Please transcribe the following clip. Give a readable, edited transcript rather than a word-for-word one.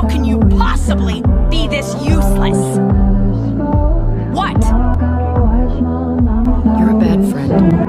How can you possibly be this useless? What? You're a bad friend.